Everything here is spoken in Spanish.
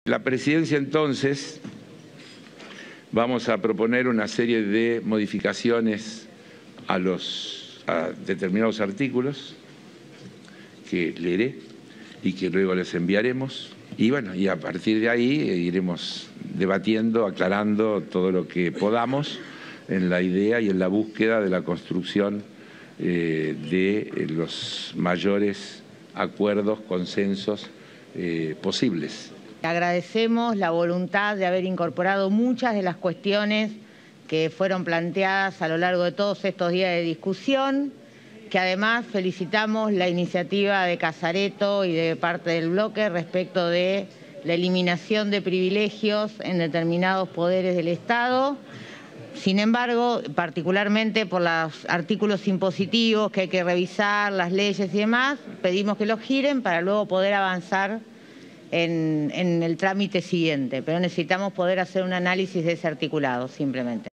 La presidencia entonces vamos a proponer una serie de modificaciones a determinados artículos que leeré y que luego les enviaremos. Y bueno, y a partir de ahí iremos debatiendo, aclarando todo lo que podamos en la idea y en la búsqueda de la construcción de los mayores acuerdos, consensos posibles. Agradecemos la voluntad de haber incorporado muchas de las cuestiones que fueron planteadas a lo largo de todos estos días de discusión, que además felicitamos la iniciativa de Casareto y de parte del bloque respecto de la eliminación de privilegios en determinados poderes del Estado. Sin embargo, particularmente por los artículos impositivos que hay que revisar, las leyes y demás, pedimos que los giren para luego poder avanzar en el trámite siguiente. Pero necesitamos poder hacer un análisis de ese articulado, simplemente.